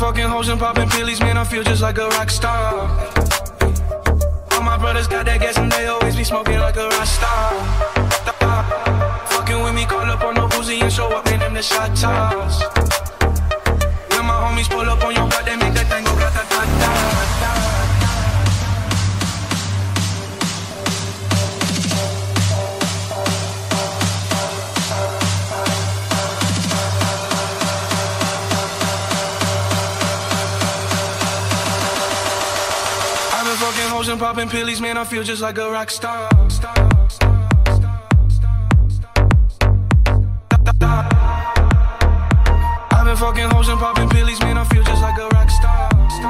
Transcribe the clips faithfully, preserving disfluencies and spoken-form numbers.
fucking hoes and popping pillies, man, I feel just like a rock star. All my brothers got that gas and they always be smoking like a rock star. Fucking with me, call up on the Uzi and show up, man, them the shot toss. When my homies pull up on your block, they make that thing go grata-ta-ta. Fucking hoes and popping pillies, man, I feel just like a rock star. I've been fucking hoes and popping pillies, man, I feel just like a rock star.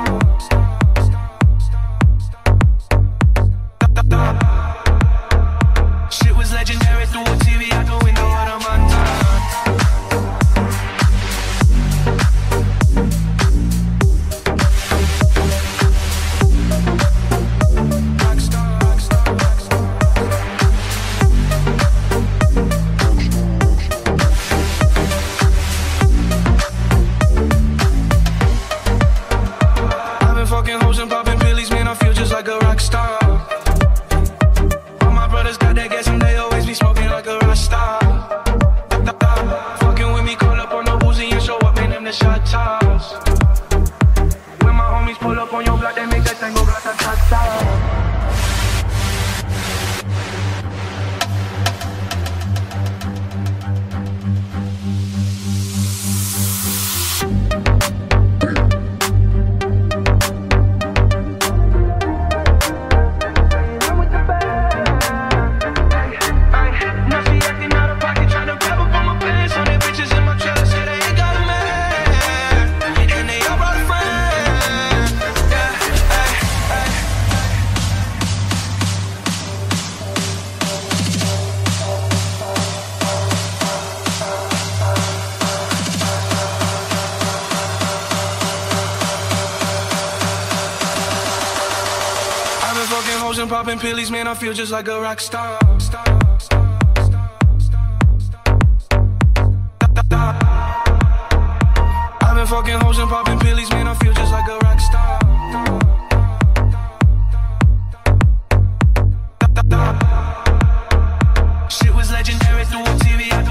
Shit was legendary through a T V out the window of the Montana. Fucking hoes and popping pillies, man, I feel just like a rock star. All my brothers got that gas and they always be smoking like a rock star. Fucking with me, call up on the Uzi and show up, man, them the shot toss. When my homies pull up on your block, they make that thing go grata-ta-ta. Fucking hoes and popping pillies, man, I feel just like a rock star. I've been fucking hoes and popping pillies, man, I feel just like a rock star. Shit was legendary through a T V.